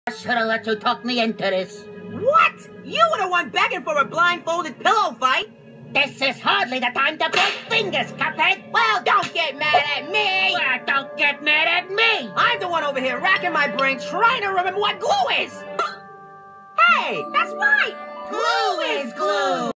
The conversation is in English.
I should have let you talk me into this. What? You were the one begging for a blindfolded pillow fight. This is hardly the time to point fingers, Cuphead. Well, don't get mad at me. Well, don't get mad at me. I'm the one over here racking my brain trying to remember what glue is. Hey, that's right. Glue is glue.